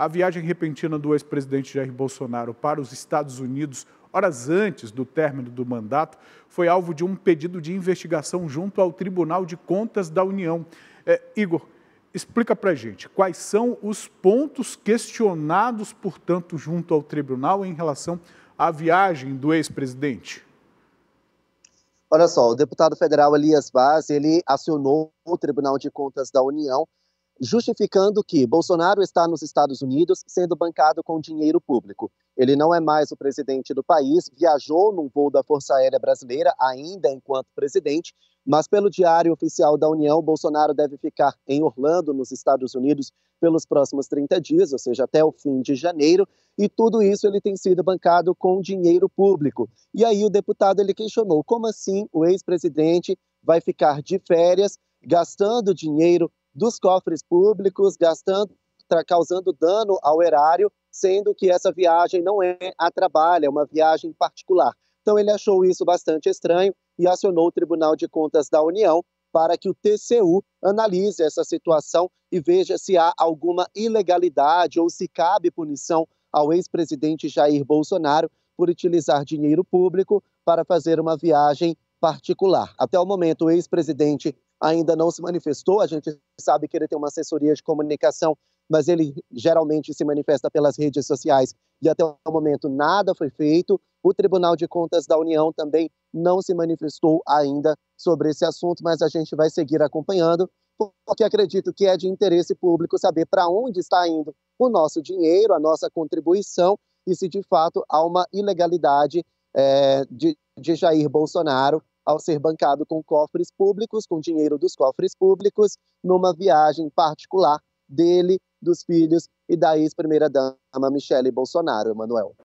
A viagem repentina do ex-presidente Jair Bolsonaro para os Estados Unidos, horas antes do término do mandato, foi alvo de um pedido de investigação junto ao Tribunal de Contas da União. Igor, explica para a gente quais são os pontos questionados, portanto, junto ao tribunal em relação à viagem do ex-presidente. Olha só, o deputado federal Elias Vaz, ele acionou o Tribunal de Contas da União, justificando que Bolsonaro está nos Estados Unidos sendo bancado com dinheiro público. Ele não é mais o presidente do país, viajou num voo da Força Aérea Brasileira, ainda enquanto presidente, mas pelo Diário Oficial da União, Bolsonaro deve ficar em Orlando, nos Estados Unidos, pelos próximos 30 dias, ou seja, até o fim de janeiro, e tudo isso ele tem sido bancado com dinheiro público. E aí o deputado ele questionou, como assim o ex-presidente vai ficar de férias, gastando dinheiro dos cofres públicos, causando dano ao erário, sendo que essa viagem não é a trabalho, é uma viagem particular. Então ele achou isso bastante estranho e acionou o Tribunal de Contas da União para que o TCU analise essa situação e veja se há alguma ilegalidade ou se cabe punição ao ex-presidente Jair Bolsonaro por utilizar dinheiro público para fazer uma viagem particular. Até o momento, o ex-presidente ainda não se manifestou, a gente sabe que ele tem uma assessoria de comunicação, mas ele geralmente se manifesta pelas redes sociais e até o momento nada foi feito. O Tribunal de Contas da União também não se manifestou ainda sobre esse assunto, mas a gente vai seguir acompanhando, porque acredito que é de interesse público saber para onde está indo o nosso dinheiro, a nossa contribuição, e se de fato há uma ilegalidade de Jair Bolsonaro ao ser bancado com cofres públicos, com dinheiro dos cofres públicos, numa viagem particular dele, dos filhos e da ex-primeira-dama Michele Bolsonaro, Emanuel.